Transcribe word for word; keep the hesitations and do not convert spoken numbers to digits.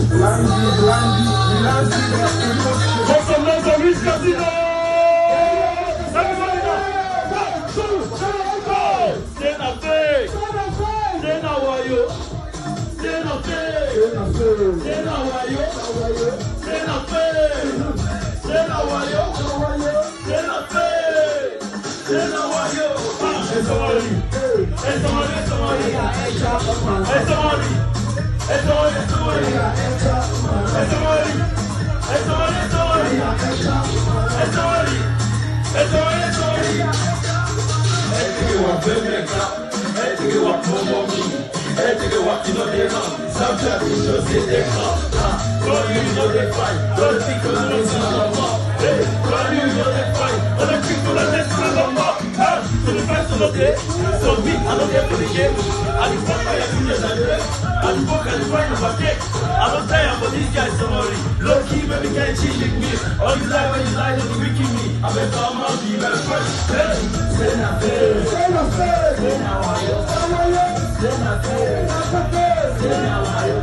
Make some noise for Rich Casino! Everybody now! One, two, three, go! Stay na fake! Stay na wayo! Stay na fake! Stay na wayo! Stay na fake! Stay na wayo! Stay na fake! Stay na wayo! Hey somebody! Hey somebody! Hey somebody! Hey somebody! Hey somebody! Hey somebody! Hey somebody! Hey somebody! Hey somebody! Hey somebody! Hey you want to make up? Hey you want to move me? Hey you want to know they come? Sometimes you just say they come. But you know they fight. Don't think you know it's not a mob. Hey, but you know they fight. Other people are just not a mob. So the fight so day, so big, I don't get for the game. I the fuck I am in the day. I the fuck I the fight of my cake. I don't tire for these guys somebody. Low key, baby, can't cheat with me. All you lie when you lie, don't be wicked me. I bet all my be better first. Hey, say not fair. Say not fair. Say not why you. Say not fair. Say not fair. Say not why you.